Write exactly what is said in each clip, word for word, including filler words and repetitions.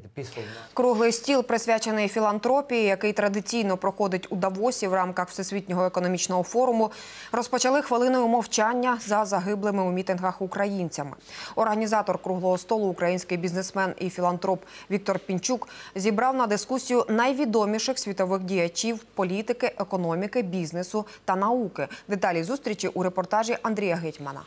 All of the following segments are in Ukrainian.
Круглий стіл, присвячений філантропії, який традиційно проходить у Давосі в рамках Всесвітнього економічного форуму, розпочали хвилиною мовчання за загиблими у мітингах українцями. Організатор круглого столу, український бізнесмен і філантроп Віктор Пінчук, зібрав на дискусію найвідоміших світових діячів політики, економіки, бізнесу та науки. Деталі зустрічі у репортажі Андрія Гетьмана.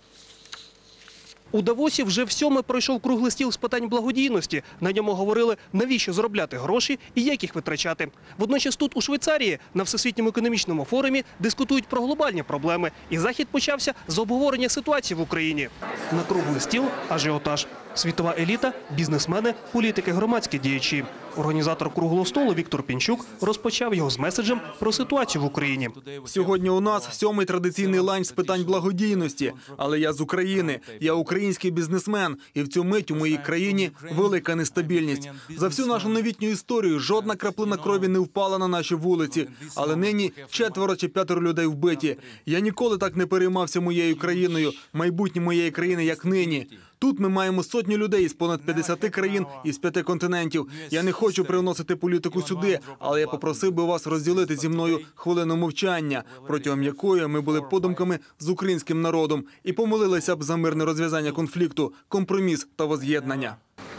У Давосі вже всьоме пройшов круглий стіл з питань благодійності. На ньому говорили, навіщо заробляти гроші і як їх витрачати. Водночас тут, у Швейцарії, на Всесвітньому економічному форумі дискутують про глобальні проблеми. І захід почався з обговорення ситуації в Україні. На круглий стіл – ажіотаж. Світова еліта, бізнесмени, політики, громадські діячі. Організатор круглого столу Віктор Пінчук розпочав його з меседжем про ситуацію в Україні. Сьогодні у нас сьомий традиційний ланч з питань благодійності. Але я з України, я український бізнесмен. І в цю мить у моїй країні велика нестабільність. За всю нашу новітню історію жодна краплина крові не впала на наші вулиці. Але нині четверо чи п'ятеро людей вбиті. Я ніколи так не переймався моєю країною, майбутнє моєї країни, як нині. Тут ми маємо сотні людей із понад п'ятдесяти країн і з п'яти континентів. Я не хочу привносити політику сюди, але я попросив би вас розділити зі мною хвилину мовчання, протягом якої ми були подумками з українським народом і помолилися б за мирне розв'язання конфлікту, компроміс та воз'єднання.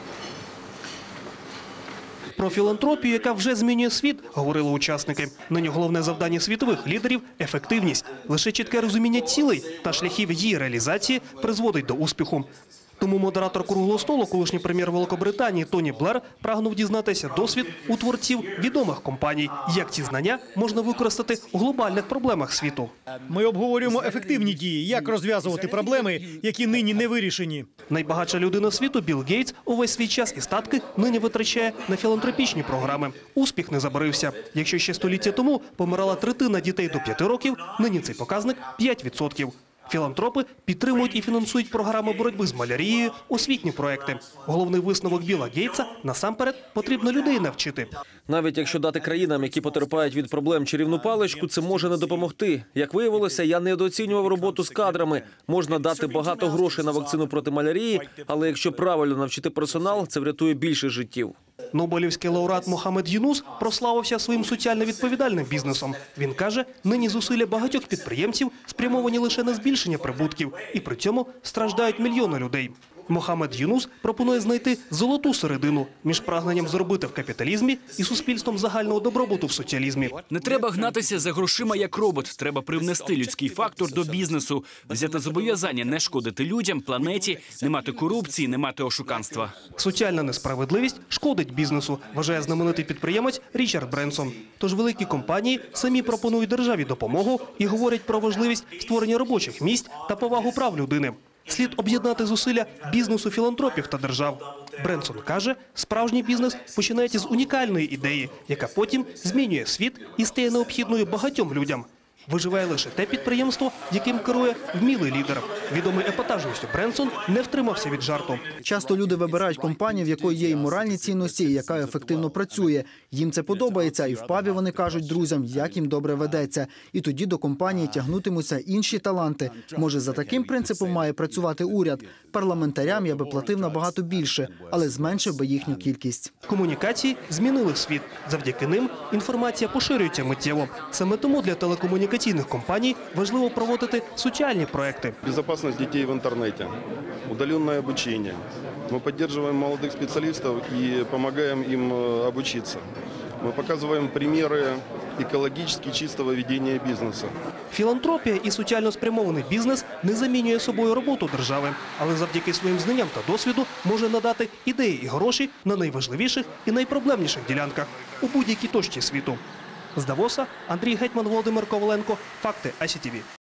Про філантропію, яка вже змінює світ, говорили учасники. Нині головне завдання світових лідерів – ефективність. Лише чітке розуміння цілей та шляхів її реалізації призводить до успіху. Тому модератор круглого столу, колишній прем'єр Великобританії Тоні Блер, прагнув дізнатися досвід у творців відомих компаній, як ці знання можна використати у глобальних проблемах світу. Ми обговорюємо ефективні дії, як розв'язувати проблеми, які нині не вирішені. Найбагатша людина світу Білл Гейтс увесь свій час і статки нині витрачає на філантропічні програми. Успіх не забарився. Якщо ще століття тому помирала третина дітей до п'яти років, нині цей показник – п'ять відсотків. Філантропи підтримують і фінансують програми боротьби з малярією, освітні проекти. Головний висновок Білла Гейтса – насамперед потрібно людей навчити. Навіть якщо дати країнам, які потерпають від проблем, чарівну паличку, це може не допомогти. Як виявилося, я недооцінював роботу з кадрами. Можна дати багато грошей на вакцину проти малярії, але якщо правильно навчити персонал, це врятує більше життів. Нобелівський лауреат Мохаммед Юнус прославився своїм соціально відповідальним бізнесом. Він каже, нині зусилля багатьох підприємців спрямовані лише на збільшення прибутків, і при цьому страждають мільйони людей. Мохаммед Юнус пропонує знайти золоту середину між прагненням зробити в капіталізмі і суспільством загального добробуту в соціалізмі. Не треба гнатися за грошима як робот. Треба привнести людський фактор до бізнесу, взяти зобов'язання не шкодити людям, планеті, не мати корупції, не мати ошуканства. Соціальна несправедливість шкодить бізнесу, вважає знаменитий підприємець Річард Бренсон. Тож великі компанії самі пропонують державі допомогу і говорять про важливість створення робочих місць та повагу прав людини. Слід об'єднати зусилля бізнесу, філантропів та держав. Бренсон каже, справжній бізнес починається з унікальної ідеї, яка потім змінює світ і стає необхідною багатьом людям. Виживає лише те підприємство, яким керує вмілий лідер. Відомий епатажністю Бренсон не втримався від жарту. Часто люди вибирають компанію, в якої є і моральні цінності, і яка ефективно працює. Їм це подобається, і в пабі вони кажуть друзям, як їм добре ведеться. І тоді до компанії тягнутимуться інші таланти. Може, за таким принципом має працювати уряд. Парламентарям я би платив набагато більше, але зменшив би їхню кількість. Комунікації змінили світ. Завдяки ним інформація поширюється миттєво. Саме тому для телекомунікаційних компаній важливо проводити соціальні проекти. Безопасность детей в интернете, удаленное обучение. Мы поддерживаем молодых специалистов и помогаем им обучиться. Мы показываем примеры екологічно чистого ведення бізнесу. Філантропія і соціально спрямований бізнес не замінює собою роботу держави, але завдяки своїм знанням та досвіду може надати ідеї і гроші на найважливіших і найпроблемніших ділянках у будь-якій точці світу. З Давоса Андрій Гетьман, Володимир Коваленко. Факти ай сі ті ві.